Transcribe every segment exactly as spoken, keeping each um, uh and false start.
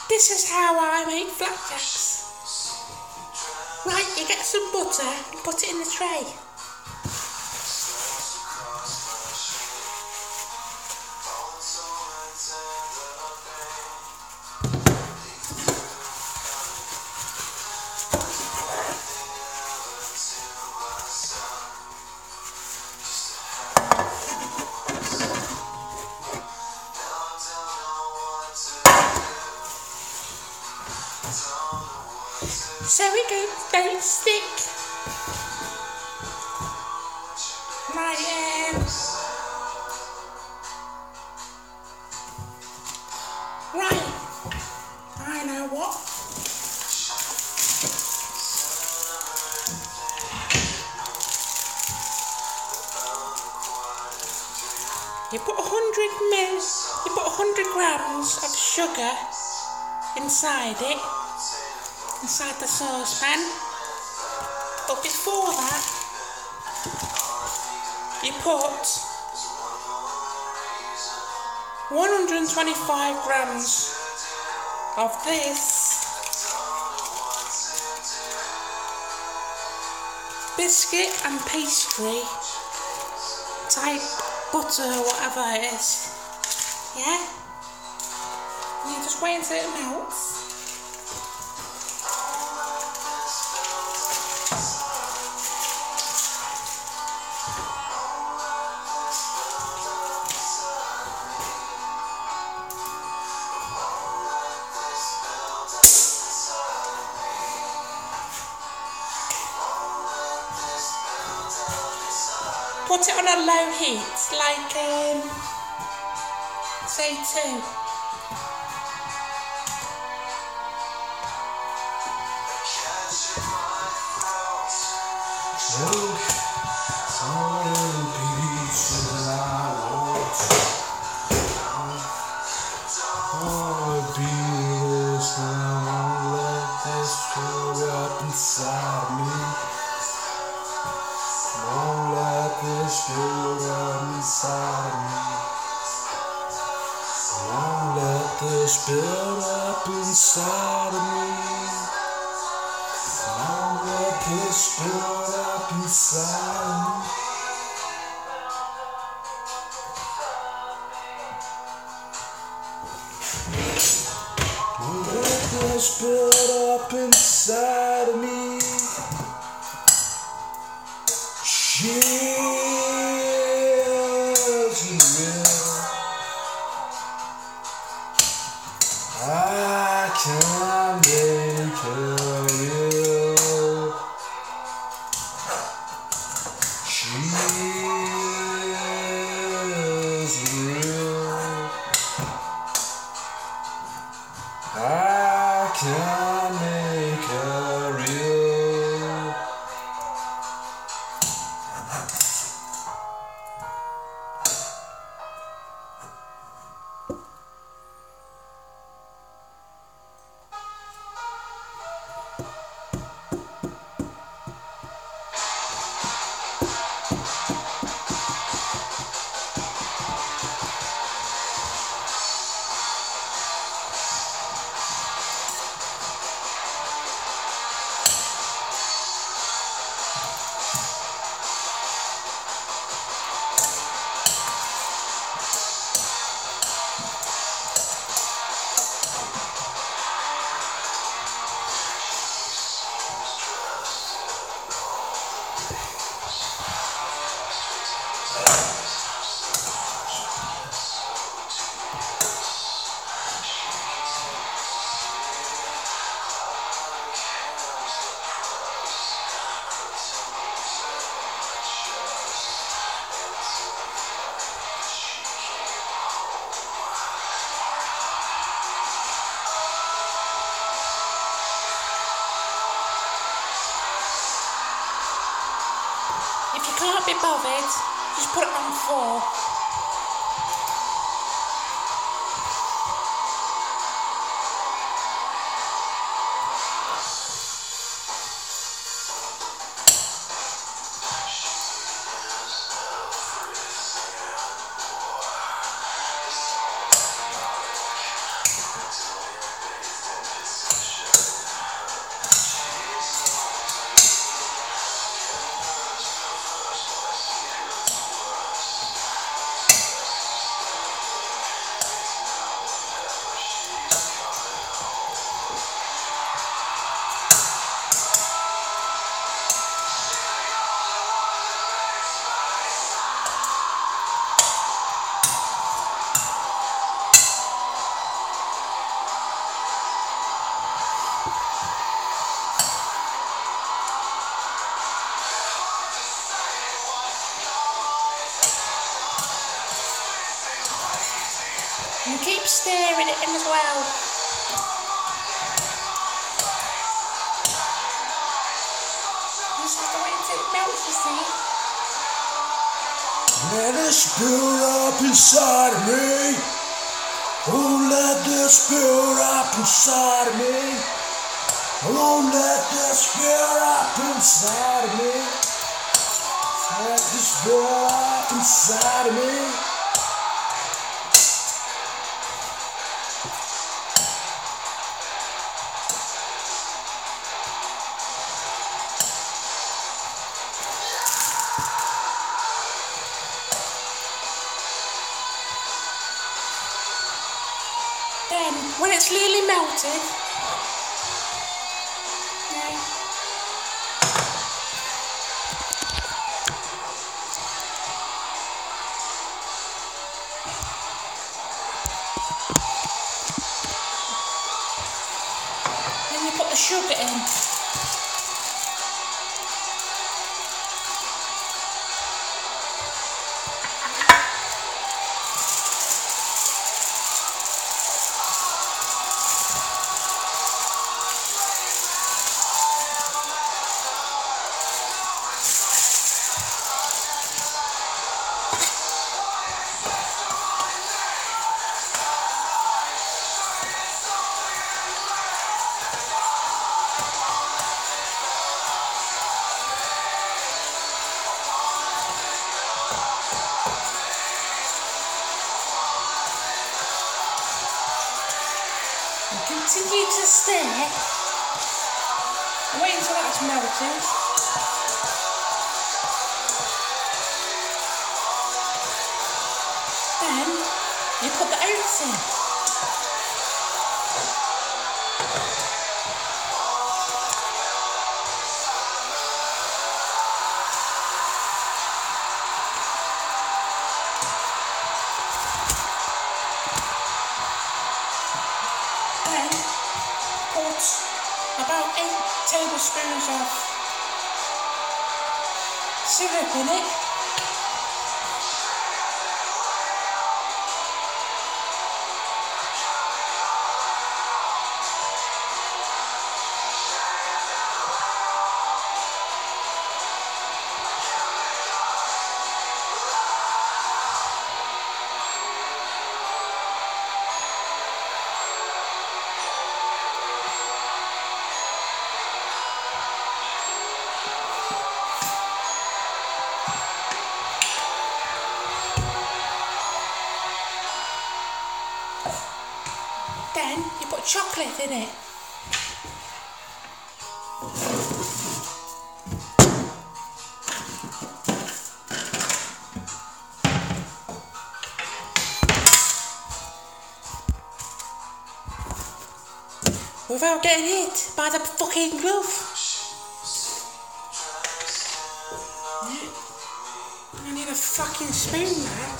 This is how I make flapjacks. Right, you get some butter and put it in the tray. So we go, don't stick. Right, um, right, I know what. You put a hundred mils, you put a hundred grams of sugar inside it. Inside the saucepan, but before that you put one hundred twenty-five grams of this biscuit and pastry type butter or whatever it is, yeah? And you just wait until it melts. Put it on a low heat, like, um, say two. Look, all the pieces I want. Oh, be this now, won't let this fill up inside me. Won't let this fill up inside me. Won't let this build up inside of me. Won't let this build up inside me. Won't let this build up inside of me. She is real. I can make her real. She is real. I can make her real. If you can't be bothered, just put it on four. stirring it in as well. You just have to wait until it melts, you see. Let it spill up inside of me. Oh, let the spill up inside of me. Oh, let the spill up inside of me. Let the spill up inside of me. Then, when it's really melted, yeah, then you put the sugar in. Continue to stir. Wait until that's melted. Then you put the oats in. Then put about eight tablespoons of syrup in it. Then you put chocolate in it. Without getting hit by the fucking glove. Yeah. I need a fucking spoon now.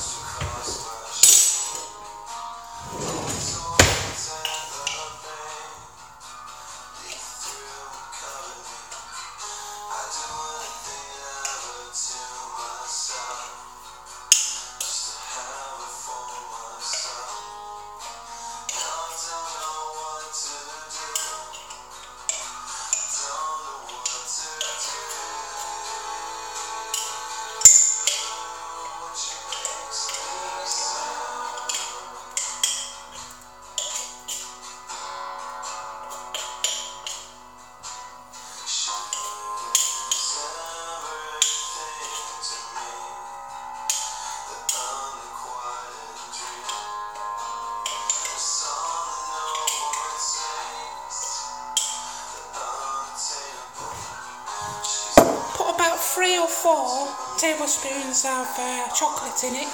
Three or four tablespoons of uh, chocolate in it.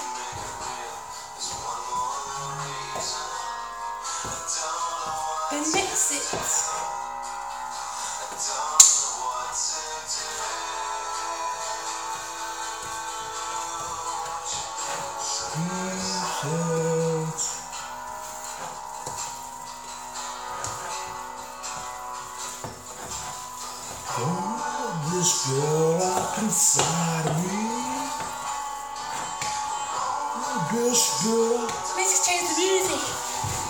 Then mix it. Oh, this girl up inside of me. Oh, this girl. Let's change the music.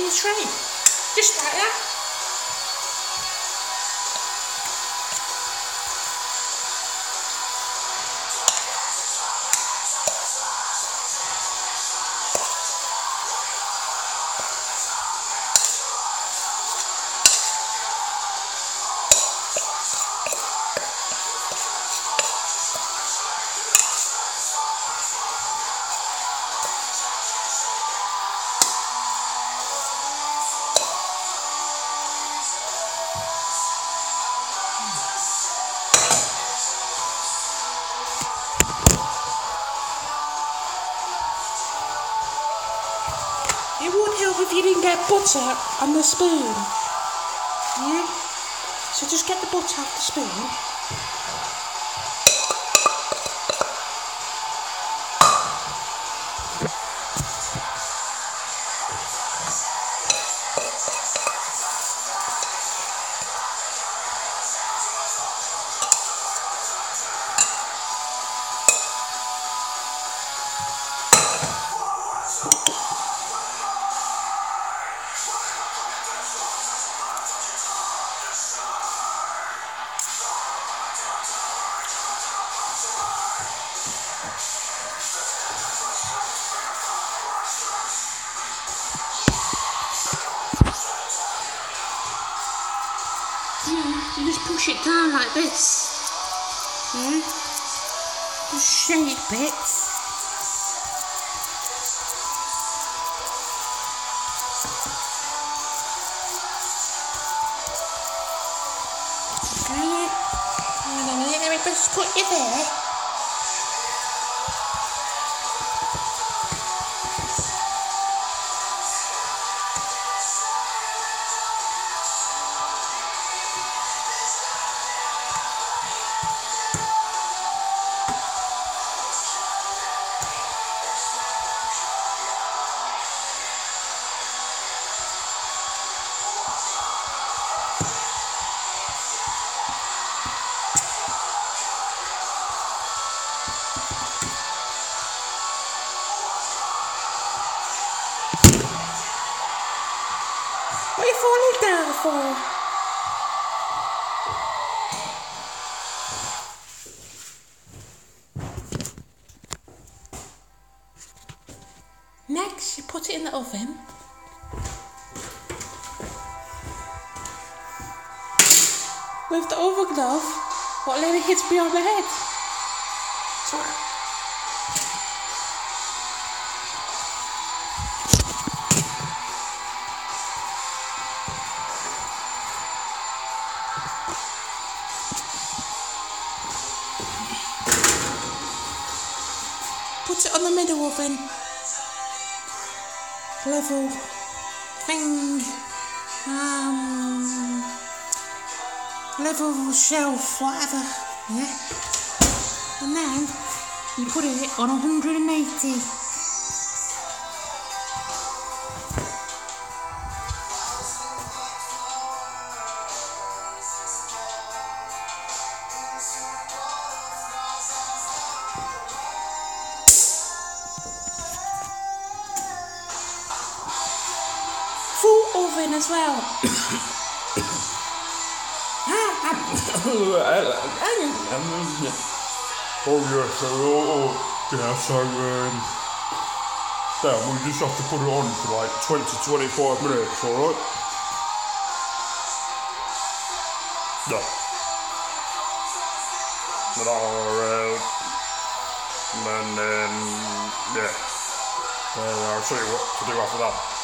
your tray. Just like that. It would help if you didn't get butter on the spoon. Yeah? So just get the butter off the spoon. Yeah, you just push it down like this. Yeah? Just shake bits. Okay, hang on a minute, let me just put you there. What are you falling down for? Next, you put it in the oven. With the oven glove, what let it hit me on the head. Sorry. Put it on the middle oven. Level thing. Um, level shelf, whatever. Yeah. And then you put it on one hundred eighty. Full oven as well. Oh yes, so, oh, yeah, so um, yeah, we just have to put it on for like twenty to twenty-five minutes, alright? Yeah. But alright, and then, um, yeah, uh, I'll show you what to do after that.